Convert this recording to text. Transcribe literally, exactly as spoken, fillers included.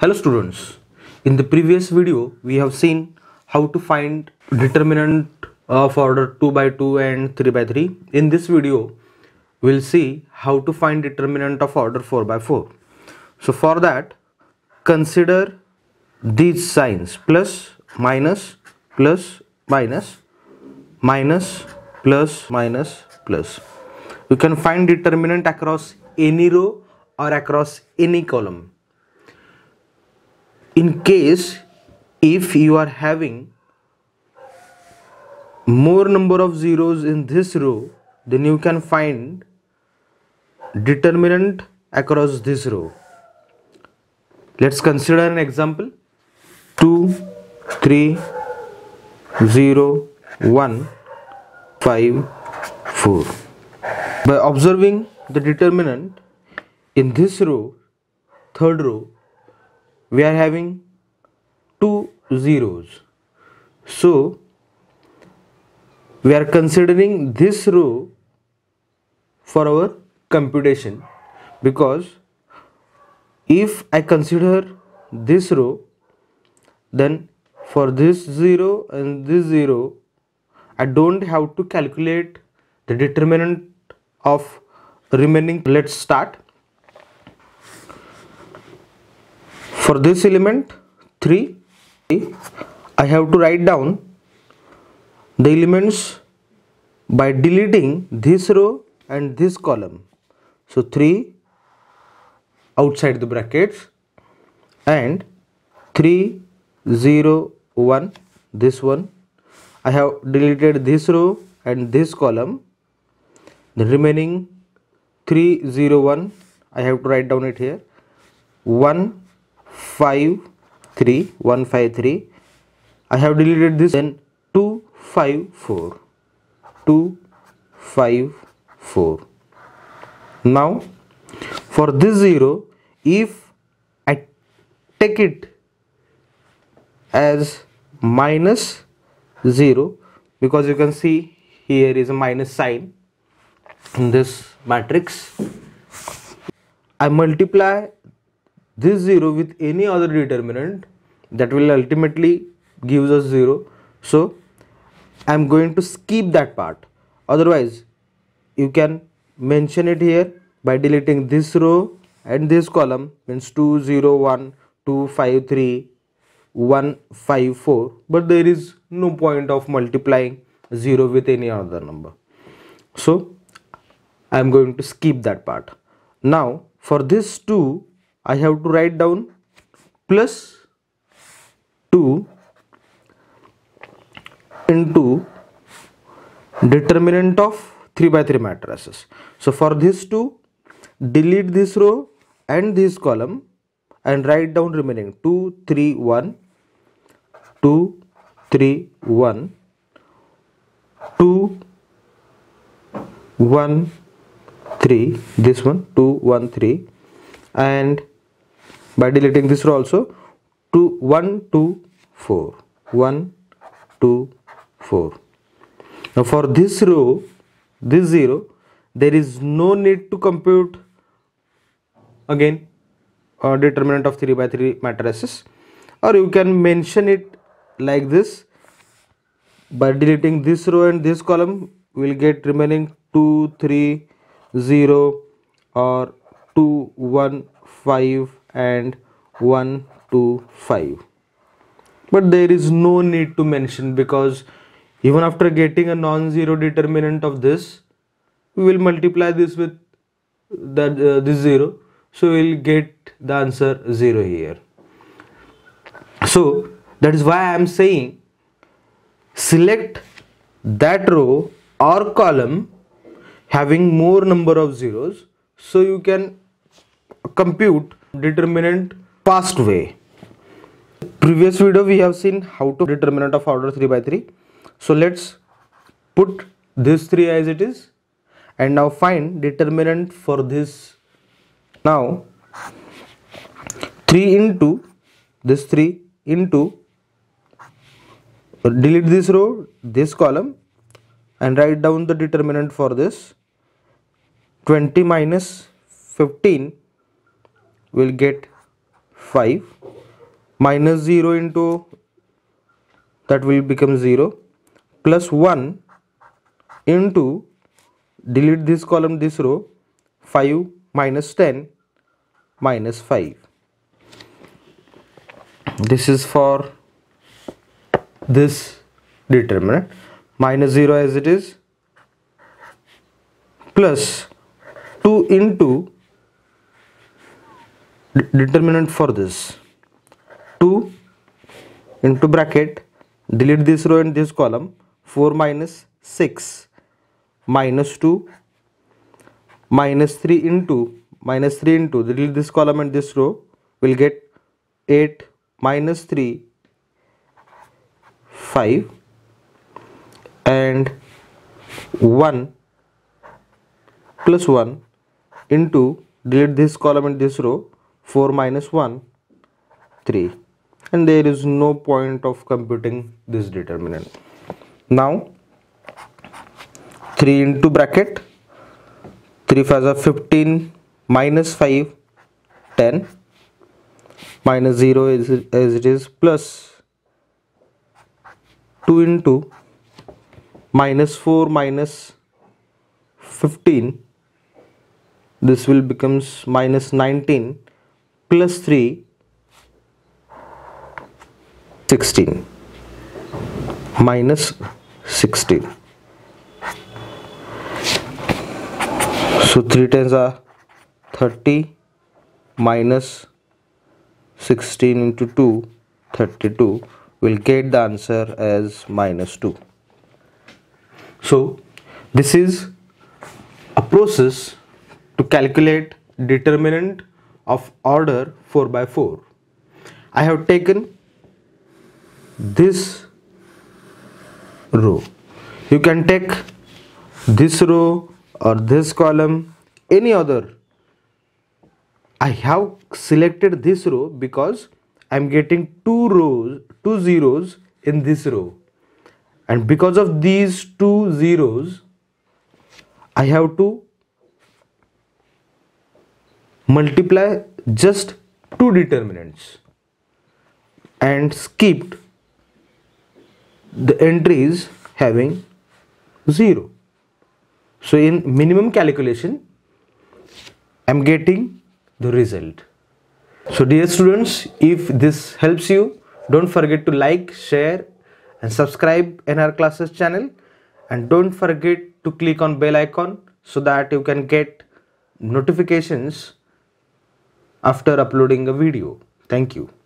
Hello students, in the previous video we have seen how to find determinant of order two by two and three by three. In this video we'll see how to find determinant of order four by four. So for that, consider these signs: plus, minus, plus, minus, minus, plus, minus, plus. You can find determinant across any row or across any column. In case if you are having more number of zeros in this row, then you can find determinant across this row. Let's consider an example: two, three, zero, one, five, four. By observing the determinant in this row, third row, we are having two zeros. So we are considering this row for our computation, because if I consider this row, then for this zero and this zero, I don't have to calculate the determinant of remaining. Let's start. For this element three, I have to write down the elements by deleting this row and this column. So three outside the brackets, and three, zero, one, this one. I have deleted this row and this column. The remaining three, zero, one, I have to write down it here. one, five, three, one, five, three. I have deleted this. Then two, five, four, two, five, four. Now for this zero, if I take it as minus zero, because you can see here is a minus sign in this matrix, I multiply this zero with any other determinant, that will ultimately gives us zero. So I am going to skip that part. Otherwise you can mention it here by deleting this row and this column, means two, zero, one, two, five, three, one, five, four, but there is no point of multiplying zero with any other number. So I am going to skip that part. Now for this two, I have to write down plus two into determinant of three by three matrices. So for this two, delete this row and this column and write down remaining two, three, one, two, three, one, two, one, three, this one, two, one, three, and by deleting this row also, two, one, two, four, one, two, four. Now for this row, this zero, there is no need to compute again uh, determinant of three by three matrices, or you can mention it like this: by deleting this row and this column, we will get remaining two, three, zero, or two, one, five, and one, two, five. But there is no need to mention, because even after getting a non-zero determinant of this, we will multiply this with that uh, this zero, so we will get the answer zero here. So that is why I am saying select that row or column having more number of zeros, so you can compute determinant fast way. Previous video we have seen how to determinant of order three by three. So let's put this three as it is and now find determinant for this. Now three into this three into, delete this row, this column, and write down the determinant for this. Twenty minus fifteen will get five. minus zero into that will become zero plus one into delete this column, this row, five minus ten minus five. This is for this determinant. Minus zero as it is, plus two into determinant for this, two into bracket, delete this row and this column, four minus six minus two minus three into minus three into delete this column and this row, will get eight minus three, five, and one plus one into delete this column and this row, four minus one, three, and there is no point of computing this determinant. Now three into bracket, three fives are fifteen minus five, ten, minus zero is as it is, plus two into minus four minus fifteen, this will becomes minus nineteen, plus three, sixteen, minus sixteen. So three tens are thirty, minus sixteen into two, thirty-two, will get the answer as minus two. So this is a process to calculate determinant of order four by four. I have taken this row. You can take this row or this column, any other. I have selected this row because I am getting two rows, two zeros in this row, and because of these two zeros I have to multiply just two determinants and skipped the entries having zero. So in minimum calculation I am getting the result. So dear students, if this helps you, don't forget to like, share and subscribe in our classes channel, and don't forget to click on bell icon so that you can get notifications after uploading a video. Thank you.